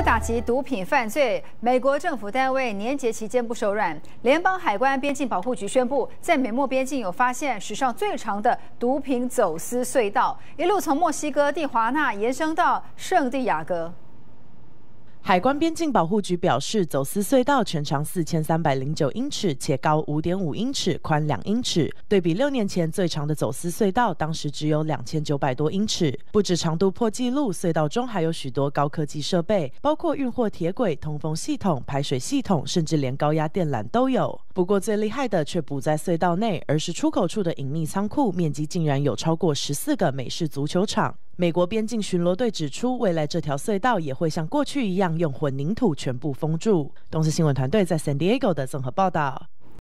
打击毒品犯罪，美国政府单位年节期间不手软。联邦海关边境保护局宣布，在美墨边境有发现史上最长的毒品走私隧道，一路从墨西哥蒂华纳延伸到圣地亚哥。 海关边境保护局表示，走私隧道全长4309英尺，且高5.5英尺，宽2英尺。对比6年前最长的走私隧道，当时只有2900多英尺。不止长度破纪录，隧道中还有许多高科技设备，包括运货铁轨、通风系统、排水系统，甚至连高压电缆都有。不过最厉害的却不在隧道内，而是出口处的隐秘仓库，面积竟然有超过14个美式足球场。 美国边境巡逻队指出，未来这条隧道也会像过去一样用混凝土全部封住。东森新闻团队在 San Diego 的综合报道。